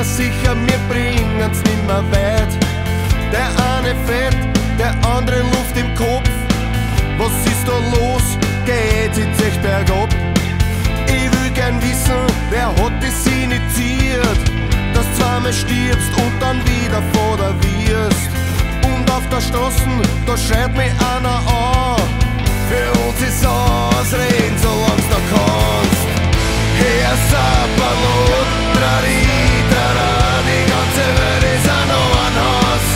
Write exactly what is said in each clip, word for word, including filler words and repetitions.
mir sicher, wir bringen's nimmer weit. Der eine fett, der andere Luft im Kopf. Was ist da los? Geht's jetzt echt bergab? Ich will gern wissen, wer hat das initiiert, dass du zweimal stirbst und dann wieder Vater wirst. Und auf der Straße, da schreit mich einer an. Für uns ist Ausreden, solang's da kannst. Herr Sapperlot, trari, trara, die ganze Welt ist ein Noanhaus.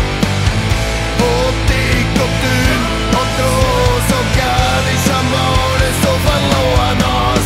Ob dick, ob dünn, ob groß, ob klein, ich schau mal alles so verloren aus.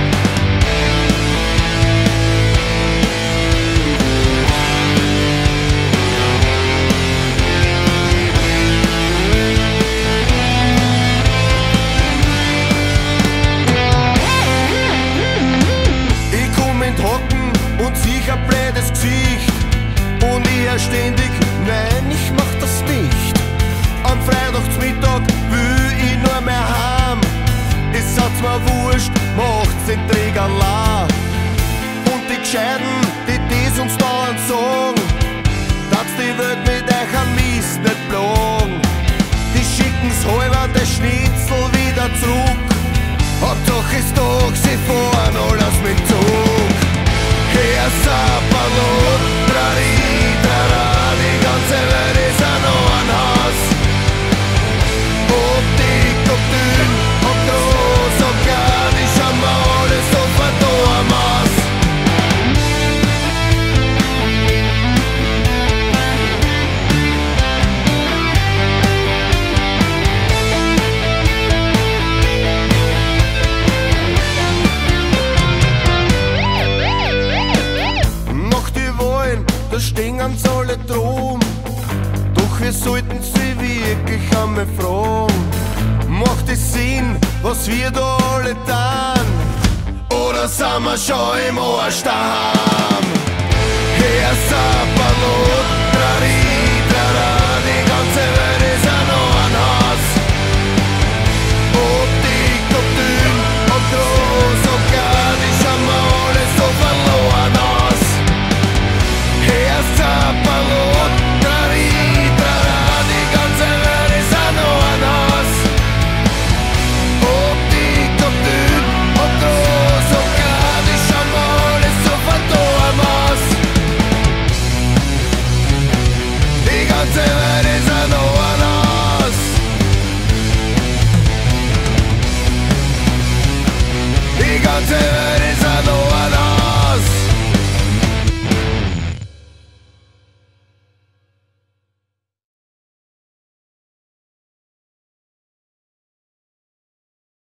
Und sich ein blödes Gesicht und ich hör ständig, nein, ich mach das nicht. Am Freitagsmittag will ich nur mehr heim. Es hat's mir wurscht, macht's den Träger la. Und die Gescheiten, die dies uns dauernd sagen, dass die Welt mit euch am Mist nicht plagen. Die schicken's halber der Schnitzel wieder zurück. Hauptsache ist doch, sie fahren alles mit Zug. Herr Sapperlot, trari, trara, die ganze Welt ist ein Noanhaus. Ob dick, ob dünn, ob groß, ob klein, ich schau mal alles so verdorben aus. Da stehen uns alle drum, doch wir sollten sie wirklich einmal fragen. Macht es Sinn, was wir da alle tun? Oder sind wir schon im Arsch daheim? Herr Sapperlot, trari, trara, die ganze Welt